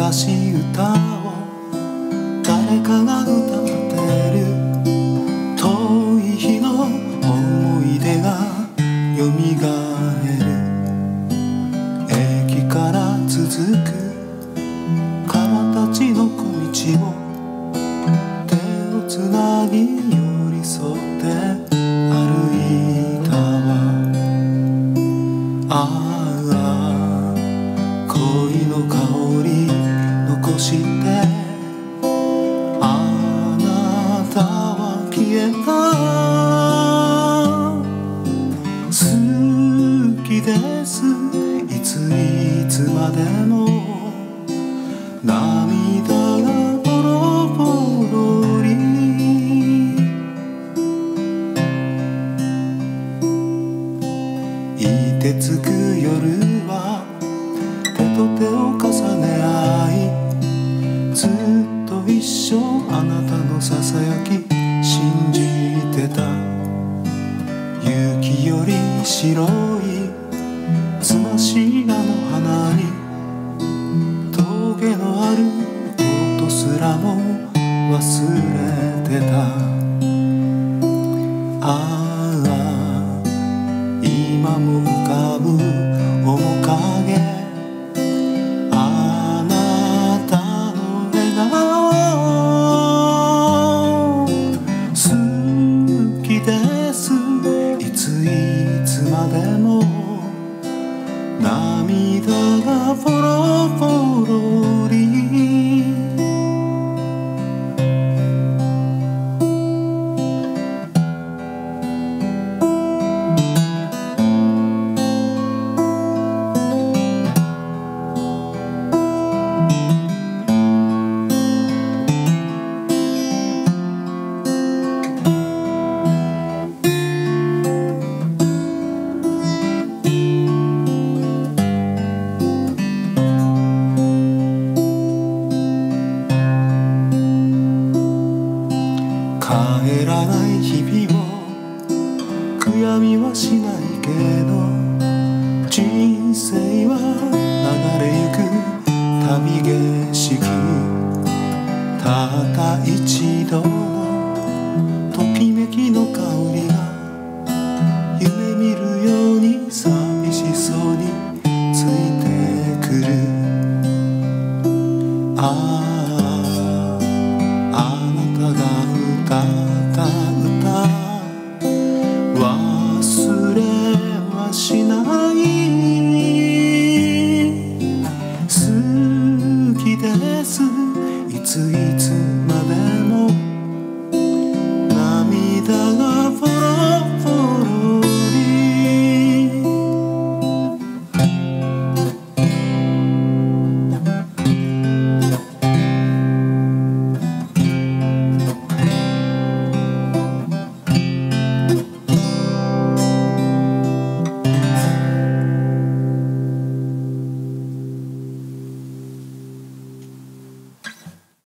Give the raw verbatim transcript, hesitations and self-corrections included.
難しい歌を誰かが歌ってる。遠い日の思い出がよみがえる。駅から続く川たちの小道を手をつなぎ寄り添って歩いたわ。ああ恋の香り残してあなたは消えた。好きですいついつまでも涙がポロポロり。いてつく夜は手と手を重ね合いずっと一生あなたのささやき信じてた。雪より白いつましらの花に峠のあることすらも忘れてた。ああ今も浮かぶ面影あなたの笑顔。好きですいついつまでも涙がポロポロり。帰らない日々を悔やみはしないけど人生は流れゆく旅景色。たった一度のときめきの香りが夢見るように寂しそうについてくる。ああ歌った歌忘れはしない。好きですいつい